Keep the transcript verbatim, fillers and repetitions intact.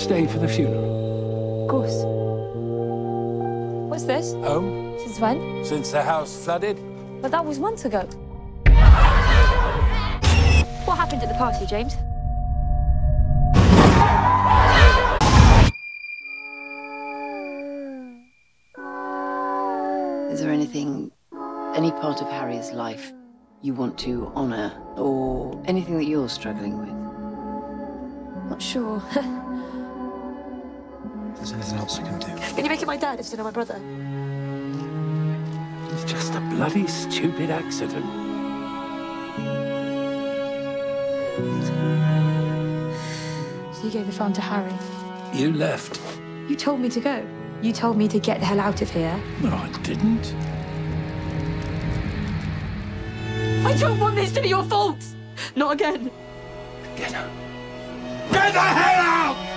stay for the funeral? Of course. What's this? Home? Since when? Since the house flooded? But that was months ago. What happened at the party, James? Is there anything, any part of Harry's life you want to honour, or anything that you're struggling with? Not sure. If there's anything else I can do. Can you make it my dad instead of my brother? It's just a bloody stupid accident. So you gave the phone to Harry? You left. You told me to go. You told me to get the hell out of here. No, I didn't. I don't want this to be your fault! Not again. Get out. Get the hell out!